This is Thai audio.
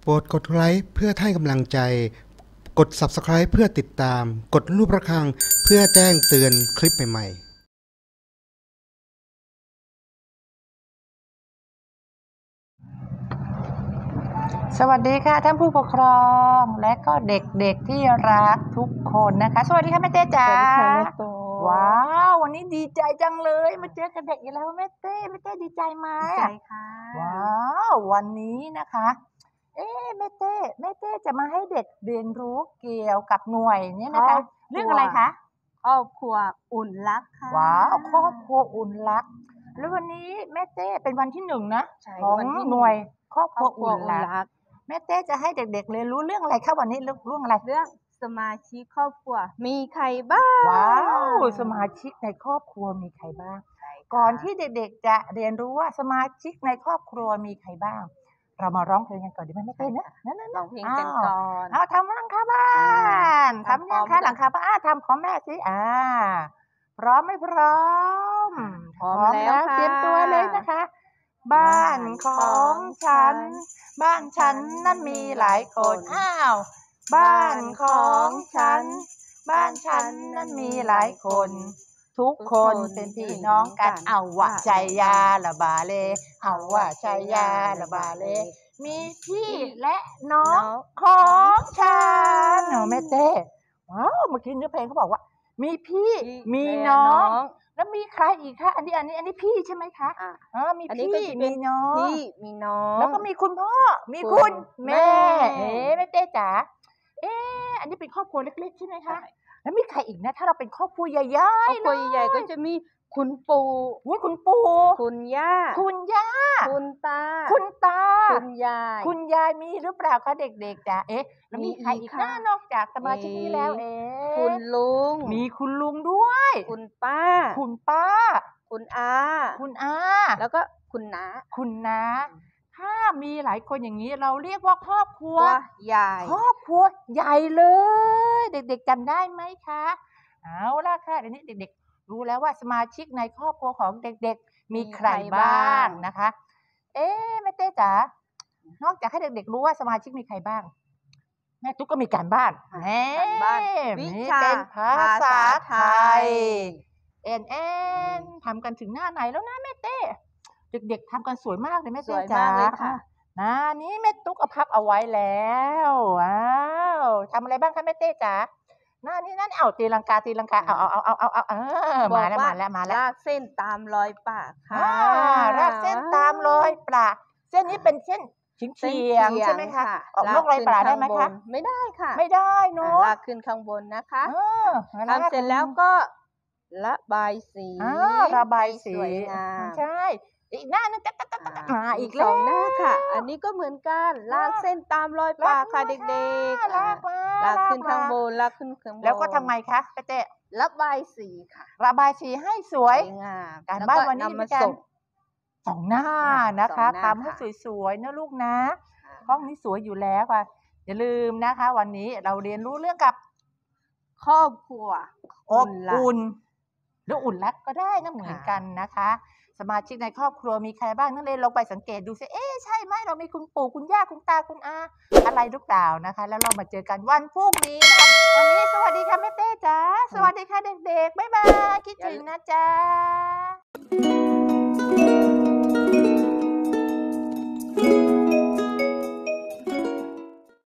โปรดกดไลค์เพื่อให้กำลังใจ กด Subscribe เพื่อติดตาม กดรูประฆังเพื่อแจ้งเตือนคลิปใหม่ๆสวัสดีค่ะท่านผู้ปกครองและก็เด็กๆที่รักทุกคนนะคะสวัสดีค่ะแม่เต้จ๋าว้าววันนี้ดีใจจังเลยมาเจอกับเด็กอีกแล้วแม่เต้ดีใจไหมดีใจค่ะว้าววันนี้นะคะแม่เต้จะมาให้เด็กเรียนรู้เกี่ยวกับหน่วยนี้นะคะเรื่องอะไรคะครอบครัวอุ่นรักค่ะว้าวครอบครัวอุ่นรักแล้ววันนี้แม่เต้เป็นวันที่1นะของหน่วยครอบครัวอุ่นรักแม่เต้จะให้เด็กๆเรียนรู้เรื่องอะไรคะวันนี้เรื่องอะไรเรื่องสมาชิกครอบครัวมีใครบ้างว้าวสมาชิกในครอบครัวมีใครบ้างก่อนที่เด็กๆจะเรียนรู้ว่าสมาชิกในครอบครัวมีใครบ้างเรามาร้องเพลงกันก่อนดีไหมแม่เต้นะร้องเพลงกันก่อนทำหลังคาบ้านทำยังคะหลังคาบ้านทำของแม่สิพร้อมไม่พร้อมพร้อมแล้วเตรียมตัวเลยนะคะบ้านของฉันบ้านฉันนั้นมีหลายคนบ้านของฉันบ้านฉันนั้นมีหลายคนทุกคนเป็นพี่น้องกันเอาวะชัยยาละบาเลเอาวะชัยยาละบาเลมีพี่และน้องของฉันแม่เต้ว้าวเมื่อกี้เนื้อเพลงเขาบอกว่ามีพี่มีน้องแล้วมีใครอีกคะอันนี้พี่ใช่ไหมคะมีพี่มีน้องแล้วก็มีคุณพ่อมีคุณแม่แม่เต้จ๋าอันนี้เป็นครอบครัวเล็กๆใช่ไหมคะแล้วมีใครอีกนะถ้าเราเป็นครอบครัวใหญ่ๆครอบครัวใหญ่ก็จะมีคุณปู่คุณย่าคุณตาคุณยายมีหรือเปล่าคะเด็กๆจ๋าแล้วมีใครอีกนะนอกจากสมาชิกนี้แล้วคุณลุงมีคุณลุงด้วยคุณป้าคุณอาแล้วก็คุณน้าถ้ามีหลายคนอย่างนี้เราเรียกว่าครอบครัวใหญ่เลยเด็กๆจำได้ไหมคะเอาล่ะค่ะเดี๋ยวนี้เด็กๆรู้แล้วว่าสมาชิกในครอบครัวของเด็กๆมีใครบ้างนะคะแม่เต้จ๋านอกจากให้เด็กๆรู้ว่าสมาชิกมีใครบ้างแม่ตุ๊กก็มีการบ้านวิชาภาษาไทยทำกันถึงหน้าไหนแล้วนะแม่เต้เด็กๆทำกันสวยมากเลยแม่เต้จ๋านี่แม่ตุ๊กพับเอาไว้แล้วว้าวทำอะไรบ้างคะแม่เต้จ๋านั่นเอาตีลังกาเอามาแล้วลากเส้นตามรอยปากค่ะลากเส้นตามรอยปากเส้นนี้เป็นเส้นเฉียงใช่ไหมคะออกนอกรอยปากได้ไหมคะไม่ได้ค่ะไม่ได้เนาะลากขึ้นข้างบนนะคะทำเสร็จแล้วก็ระบายสีสวยงามใช่อีกหน้านึงอีกสองหน้าค่ะอันนี้ก็เหมือนกันลากเส้นตามรอยปากค่ะเด็กๆลากขึ้นข้างบนแล้วก็ทำไมคะแม่เต้ระบายสีค่ะระบายสีให้สวยงามการบ้านวันนี้เป็นการ2 หน้านะคะทำให้สวยๆนะลูกนะห้องนี้สวยอยู่แล้วค่ะอย่าลืมนะคะวันนี้เราเรียนรู้เรื่องกับครอบครัวอบอุ่นหรืออุ่นรักก็ได้นะเหมือนกันนะคะสมาชิกในครอบครัวมีใครบ้างนักเรียนลองไปสังเกตดูสิใช่ไหมเรามีคุณปู่คุณย่าคุณตาคุณอาอะไรหรือเปล่านะคะแล้วเรามาเจอกันวันพรุ่งนี้นะคะวันนี้สวัสดีค่ะแม่เต้จ๋าสวัสดีค่ะเด็กๆบ๊ายบายคิดถึงนะจ๊ะ